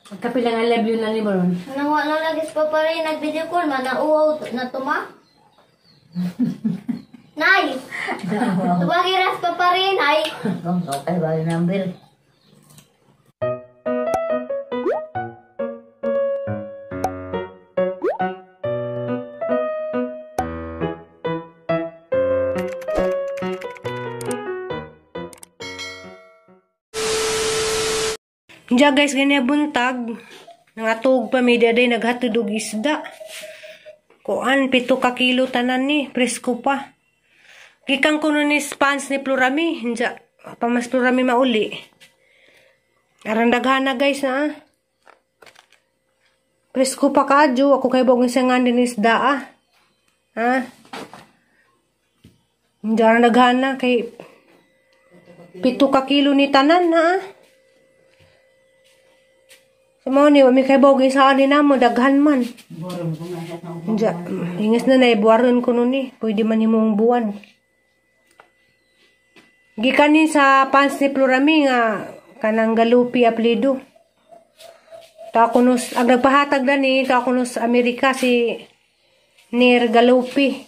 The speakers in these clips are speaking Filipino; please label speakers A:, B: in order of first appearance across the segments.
A: Magkapilang I love you na ni Baron.
B: Nang wala lagi pa pa rin nag-video call, manauwaw na tuma. Nay! Tumagiras pa rin, ay.
C: Okay, bali number.
D: Diya guys, ganyan buntag. Nangatog pa may daday naghatid og isda. Kuan, 7 ka kilo tanan ni. Presko pa. Gikan ko nun ni spans ni Plurami. Diya, pamas Plurami mauli. Arang daghana guys na. Presko pa kadyo. Ako kay bong isangan din isda ha. Diya arang daghana kay 7 ka kilo ni tanan ha. Sama ni, wami kay bawag sa ani na mo, daghan man. Ingas na buwaron ko nun ni. Pwede man himong buwan. Gikan ni sa pans ni Plurami nga, kanang Galupi aplido. Takunos, ang nagpahatag na ni, takunos Amerika si Nir Galupi.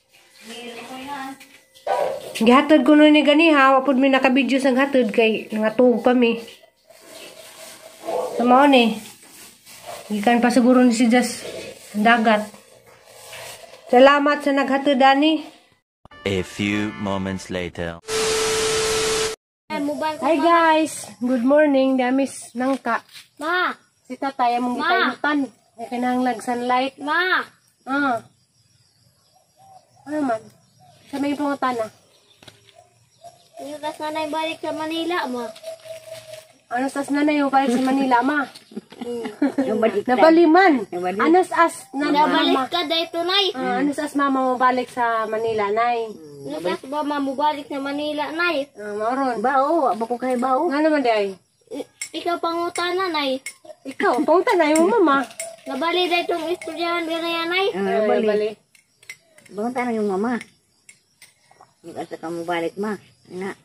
D: Gihatod ko nun ni gani ha, wapod mi nakabidyo sang hatod kay nangatug pa mi. Sama ni. Gikan pa siguro ni si Jas dagat. Salamat sa naghatod ani.
E: A few moments later.
D: Hi guys, good morning. Damis nangka.
B: Ma!
D: Si tatay among gitayutan. Ay kinahanglag sunlight.
B: Ma!
D: Ano man? Sa may pangutana.
B: Inutas na balik sa Manila, ma.
D: Ano sas na yung balik sa Manila, ma?
C: Nabalik.
D: Nabaliman. Anas as na
B: Nabalik
D: mama.
B: ka dahito, nay.
D: Anas as mama mo balik sa Manila, nay.
B: Inutas ba mamubalik sa Manila, nay?
D: Maron.
C: Bao, aba ko kay bao.
D: Nga naman day.
B: Ikaw pangutana, nay.
D: Ikaw, punta na yung mama.
B: Nabali dahito ang istoryahan ka na yan, nay.
D: Bali.
C: Bangon tayo yung mama. Yung asa ka mo balik, ma. Na.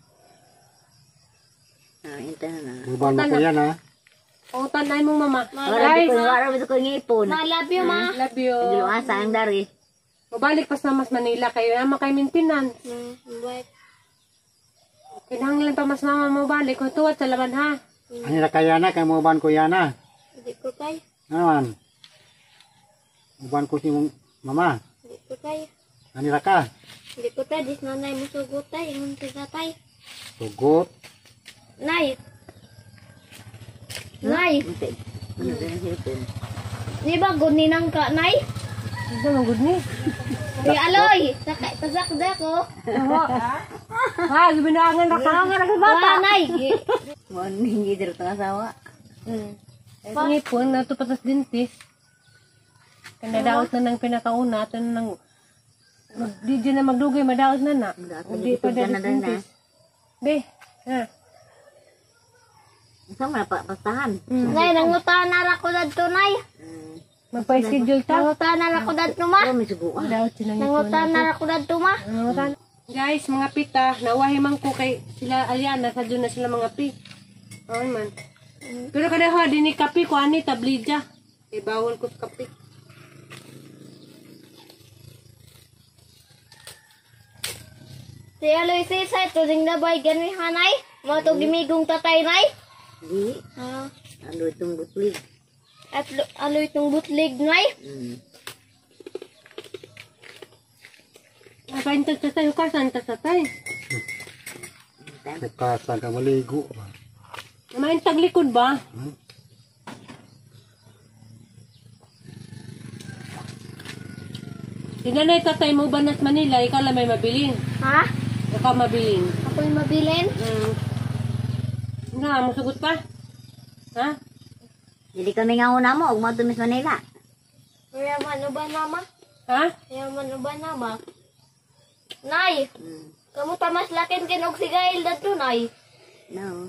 C: Intan na.
F: Buban mo ko yan, ha?
D: Punta na yung mama.
C: Guys, araw ito ko ngipon.
B: Ma, love you, ma.
D: Love you.
C: Asa ang dari.
D: Mabalik pas na mas Manila kayo. Naman kay maintenance.
B: Bye.
D: Kinahanglan pa mas mama mo balik. Kung tuwat sa laban ha.
F: Ano na kaya na, kay buban ko yan, ha?
B: Hindi ko kay.
F: Naman. Buban ko si mong mama.
B: Hindi ko kay.
F: Ano na ka?
B: Hindi ko tay. Dis nanay mo sugot tay. Ingon sa tatay.
F: Sugot.
B: Nay. Nay. Di ba guninang ka, nay?
D: Ito ang good ni.
B: Di aloy. Sakay pasakda ko.
D: Ha, gibinangan na ka.
B: Wala, nay.
C: Hindi dito ng asawa.
D: Ngipon na ito patas dintis. Kanadaot na ng pinakauna. Ito na ng... Di dyan na magdugay, madaot na na. Hindi pa dahil dintis. Be, ha.
C: Saan mo na pastahan?
B: Nay, nangutan na ako dadto, nay.
D: Magpa-schedule ta.
B: Nangutan na ako dadto, ma.
C: May suguan.
D: Madaot sila ngipon.
B: Nangutan na ako dadto, ma.
D: Guys, mga pita, nawahi man ko kay sila Aliana, sa doon na sila mga pi. Oo man. Pero kada ho, din ni kapi ko, ani, tablidya. Eh, bawal ko sa kapi.
B: Si aloy si sa ito, ding nabay ganwi hanay. Mga to gimigong tatay, nay.
C: Di. Ano itong butlig?
B: At aloy itong butlig, nay.
D: Nakain tatay, ukasan tatay.
F: Bukasan ka maligo.
D: Namain taglikod ba? Sinanay tatay mo ba nas Manila, ikaw lang may mabilin.
B: Ha?
D: Ikaw mabilin.
B: Ako yung mabilin?
D: Nga, musugot pa? Ha?
C: Hindi kami nga una mo, huwag mo tumis Manila.
B: Kaya man ba nama?
D: Ha?
B: Kaya man ba nama? Nay! Kamu tamas lakin kinog si Gail dato, nay.
C: No.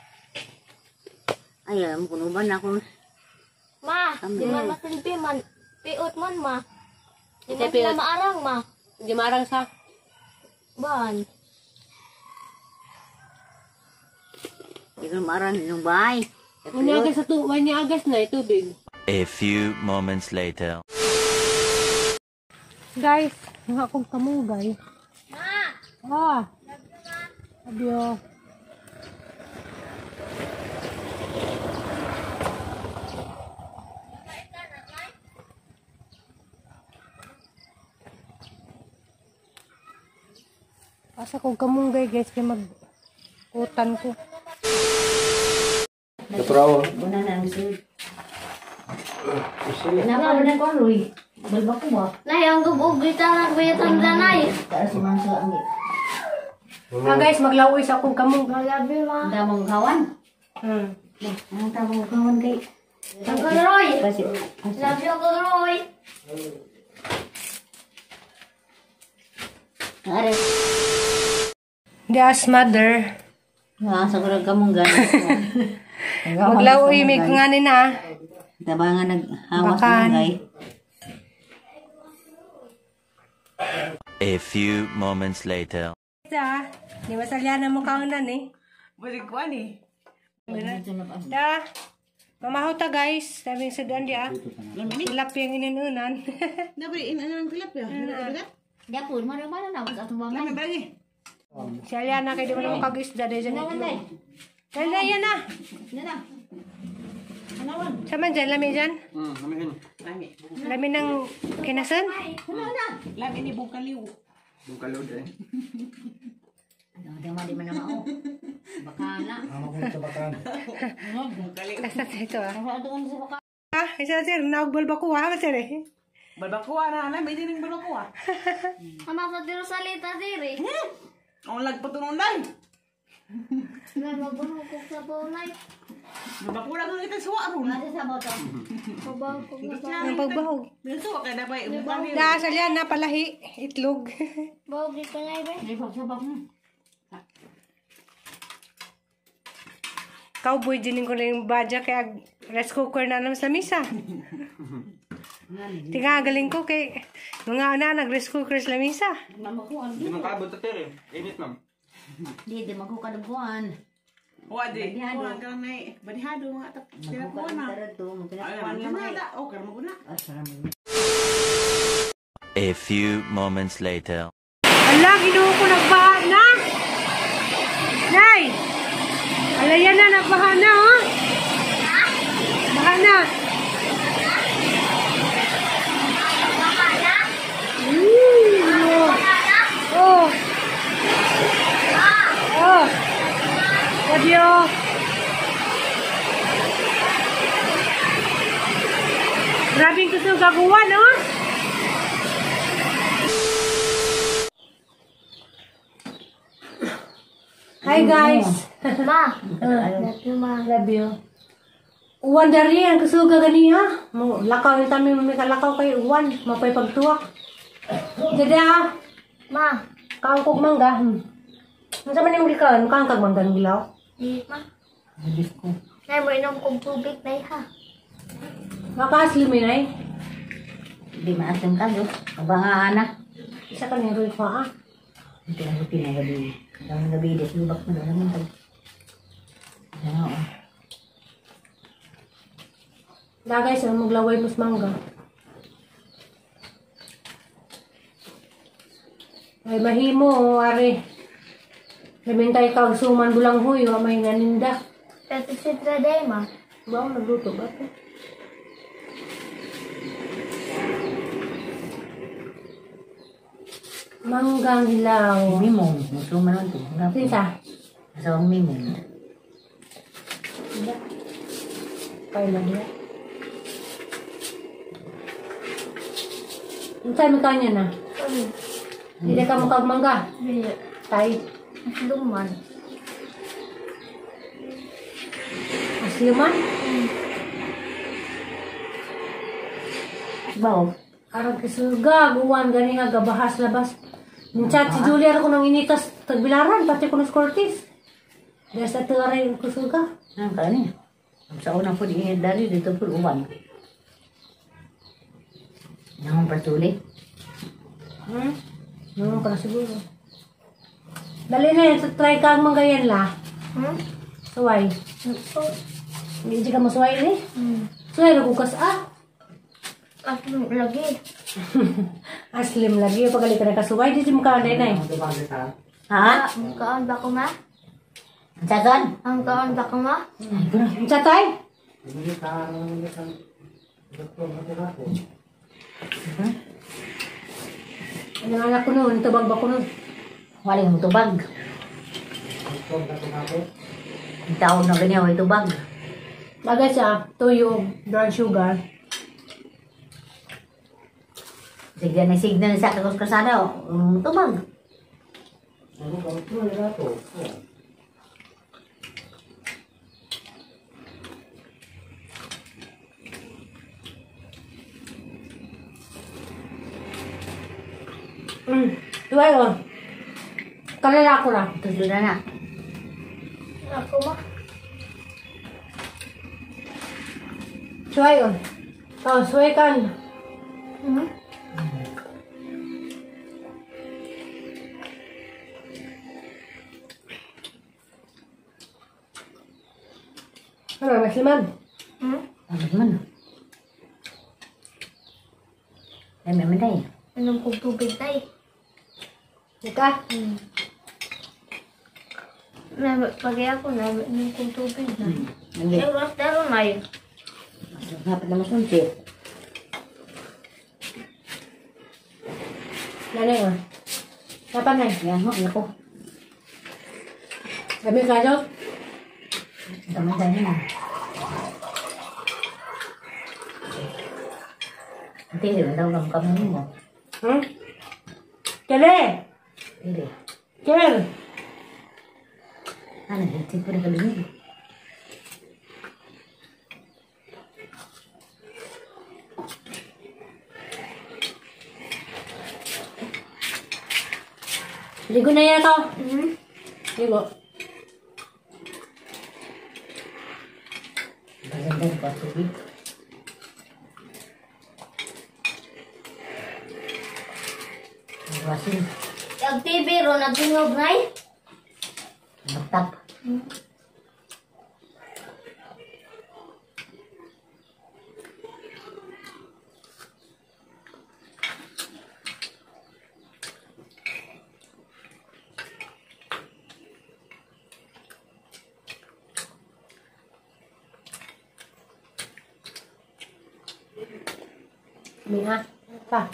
C: Ay, alam ko naman ako.
B: Ma, di man masilbi man. Piot man, ma. Di man
D: Piot.
B: sila maarang, ma.
D: Hindi marang sa...
B: Ban.
C: Hindi ko marang yung bahay.
D: Manyagas sa manyagas na tubig.
E: A few moments later.
D: Guys, nga akong kamugay. Ah. Adiyo. Asa kong kamugay guys kay mag-utan ko.
F: Natural.
C: Una na ang sul.
A: Kenapa benar kau lui? Balbak ko ba?
B: Nay, ang gubog kita lang bayatan na, Nay.
C: Taas si Mangso ang
D: Ah guys, maglaoy sa akong kamugay.
B: Malabi, Ma.
C: damong kawan. Ang tamong kawan kay
B: Ang Roy.
C: kasi
B: Love you, Uncle Roy.
C: are
D: Dias mother.
C: nga sa kurang kamong ganas.
D: Maglaoy may kanganin na.
C: Tabangan naghawas
D: Bakan.
C: ng gay.
E: A few moments later.
D: Di masalyanan mo kaunan eh.
G: Balik ko ani.
D: Da. Mamahaw ta guys. Sabing sudan dia. Tilapia yung ininunan.
G: Dapat ang tilapia.
C: Dapur mana-mana na sa atong
G: Lami
C: bangan.
G: bagi.
D: Salyana kay di mo naman kag-isda dahil dyan ito. Dala yan na.
C: Nana.
D: Saman dyan, lami dyan.
F: Amin.
G: Lami.
D: Lami ng kinasan.
G: Lami ni bukaliw.
F: Bukalo deh.
C: Ada mali mana mau. Bakala.
F: Ako kung sa bakan.
G: Bukaliw.
D: Basta ito ah.
C: Ano ato sa baka.
D: Ah, isa sir, naugbal ba ko ha, sir eh.
G: Balbakuha na alam, hindi ning balbakuha.
B: Ama sa tiro salita diri.
G: Ang lagpatunong dai.
B: Nga mabuno ko sa bolay.
G: Balbakuha lang kita suwa ron.
C: Ada sa moto.
B: Babaw ko na.
D: Ang pagbahog.
G: Suwa kay dapat bukaliw.
D: Da, salyana, palahi, itlog.
B: Bawa kita nga ibe.
C: Subak-subak mo.
D: Cowboy, dining ko na yung badya kaya rice cooker na naman sa misa. Tinga, galing ko kay mga anak nag-rice cooker sa misa.
C: Mamakuan.
F: Di man kabot ta tere. Init ma'am.
C: Di makukaduguan.
G: Wadi. Kuha ka na badihado mga tap. Tinakuha na. Ay, naman na. Oh, karma ko na.
E: A few moments later.
D: Ala, ginuho ko nagbaha na! Nay! Ala, yan na, nagbaha na, oh! Baha na! Oh! Oh! Sabi, oh! Grabing gusto gagawan, oh! Hi guys!
B: Ma. Love you, Ma.
D: Love you. Uwan dari ang kasuga gani ha. Lakaw yung tamin may kalakaw kay uwan. Mapay pagtuwak. Dada,
B: Ma.
D: kaangkog mangga. Nasa man yung likawan? Kaangkog mangga ng gilaw?
B: Di, Ma. Nay, mo inom kong tubig, Nay, ha?
D: Makaasli mo yun ay.
C: Di maasim ka do. Abangan na.
D: Isa ka na yung pa ah.
C: Ito ang pinagabi. Ang gabi des lubak mo naman tag. Oo.
D: Da guys, ang maglaway mas mangga. Ay mahimo, ari. Lamintay kag suman bulang huy, wa may nganinda.
B: Pero sitra day, Ma.
D: Ba, nagluto ba ito? Manggang hilaw.
C: Mimong, muso man to.
D: Sinsa?
C: Asawang mimong.
D: Kailan niya? Saan mo kanya na? Hindi ka mo kagmangga.
B: Hindi.
D: Tay.
B: Luman.
D: Asliman?
C: Bawo.
D: Arang kisuga, guwan, gani nga, gabahas labas. Minchat si Julia ako nang initas tagbilaran, pati ko ng Cortis. Dahil sa tuwaray ko suga.
C: Ang kani. Sa una po di dari dito po uwan. Nang pasuli.
D: Naman ka na siguro. Dali na yan, try ka ang manggayan la.
B: Hmm?
D: Suway.
B: So,
D: Hindi ka masuway ni. Suway na kukas
B: Asli lagi.
D: Aslim lagi. Pag ka na kasuway, di mo ka na
C: Ha?
B: Ang kaon ba ko ma?
C: Sagan?
B: Ang kaon ba ko ma?
D: Chatay? Ano ang anak ko nun? Tubag ba ko nun?
C: Waling mo tubag. Ang taon na ganyan, may tubag.
D: Bagay siya, tuyo, brown sugar.
C: Signal sa kakus-kasada, tubag.
D: Tuway o. Kalala ko na.
C: Ito doon na.
B: Ako ma.
D: Tuway o. Oh, suway kan. Ano, masliman?
C: Bakit man? Ay, may manday.
B: Inom kong tubig tay.
D: Ika?
B: Pag ako na, inom kong tubig na.
C: Hindi.
B: Daro na yun.
C: Dapat na masunti.
D: Nanay o. Dapat na.
C: Yan ho, ako.
D: Sabi ka no?
C: Daman-daman na. Hindi, daw lang kami mo.
D: Kele!
C: Hindi.
D: Kel!
C: Ano, hindi ko rin kalunod.
D: Ligo na yan ako. Ligo.
C: Maganda pa tubig. Wasin.
B: Yung TV ro, nagtingog na eh.
C: Magtap.
D: Mina. Pa.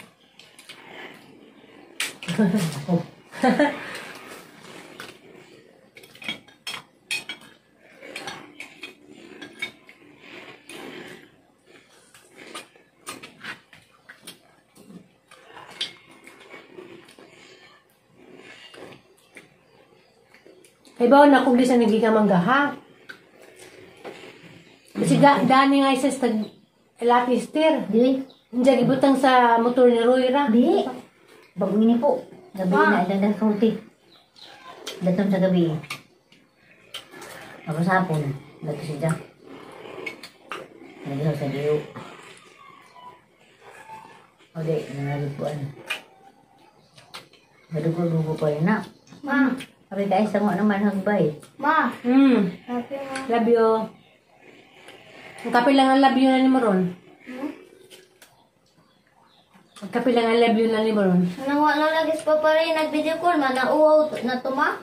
D: Ay ba, nakugli sa nagiging manggaha. Kasi dani nga isa sa lapister.
C: Di.
D: Hindi gibutang sa motor ni Royra.
C: Di. Bago ini po. Gabi na, ilan kaunti. Datong sa gabi. Ako sa hapon. Dato siya. Naglaw sa diyo. O di, nangalupuan. Madugo-dugo pa rin na.
B: Ma,
C: Sabi ka, isa mo naman hagbay.
B: ma. Sabi ma.
D: Love you. Ang kapilang ang love you na ni Moron. Ang kapilang ang love you na ni Moron.
B: Nang wala lagi pa pa rin nag-video call, manauwaw na tuma.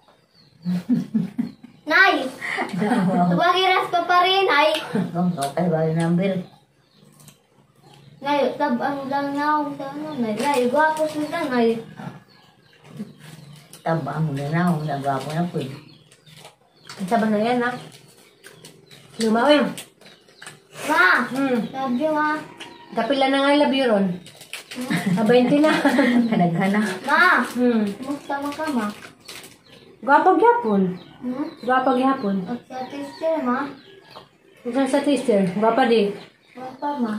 B: Nay! Tumagiras pa rin, ay.
C: Oh, okay, bago number.
B: Ngayon, tabang lang na sa ano, nay. Ngayon, gwapo sila, nay.
C: Tabang mo na na, nagwapo na po.
D: Ang saban na yan, ha? Lumawin.
B: Ma! Love you, ma.
D: Kapila na nga love you ron. 20 na.
C: Kanaghana.
B: Ma!
D: Hmm.
B: Kumusta mo ka, ma?
D: Gwapag yapon.
B: Hmm?
D: Gwapag yapon.
B: At sa teacher, ma?
D: Isang sa sister. Gwapa di.
B: Gwapa, ma.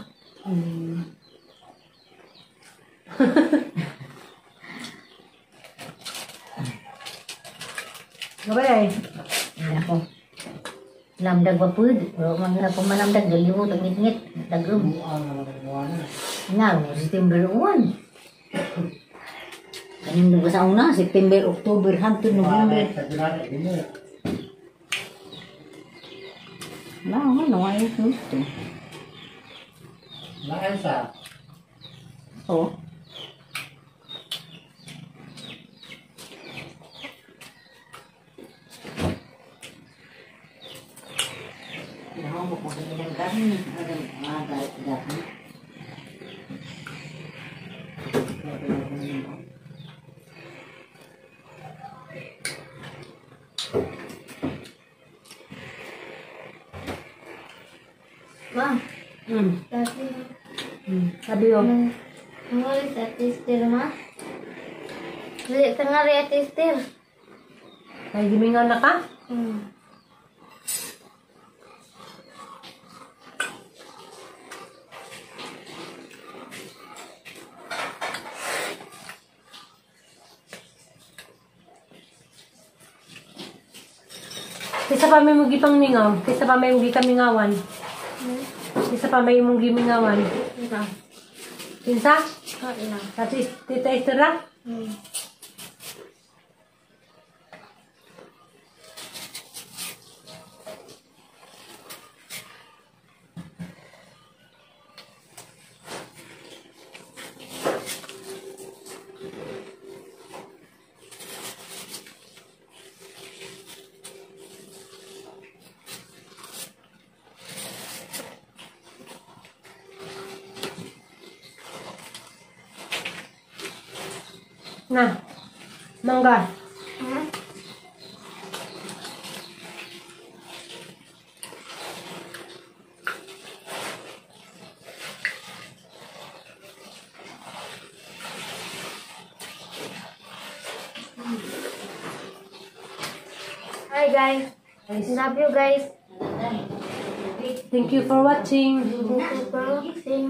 D: Gwapa di.
C: Ano ako? Lamdag ba po? Pero mga pamanamdag, galiwo, tagngit-ngit, tagrum. Nga, September 1. Kanina ba sa una? September, October, hangtod, November. Nah, ano ay gusto. Oh. Nahomok mo din ng kami. Agad.
B: Ma, dati.
C: Sabi yo.
B: Nangali sa tester, ma. Dili tengah rin tester.
D: Kaya gimingaw na ka? Kisa pa may mugi pang mingaw. Kisa pa may mugi kamingawan. Kisa pa may mugi mingawan.
B: Ina.
D: Kinsa?
B: Ina.
D: Kasi tita Estera? Nah, mangga.
B: Hi guys. Love you guys.
D: Thank you for watching.
B: Thank you for watching.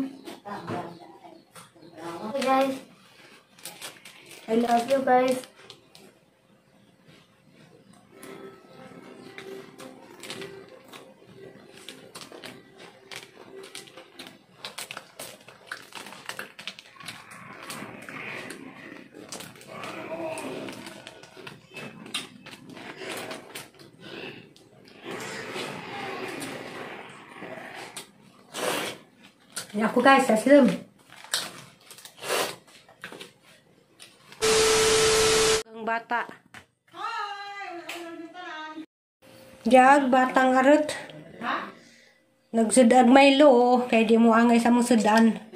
B: Hi guys. I love you guys.
D: Ya, aku guys, aslam. Ang bata. Jag, batang harot. Nagsudan Milo, kaya di mo angay sa mong sudan.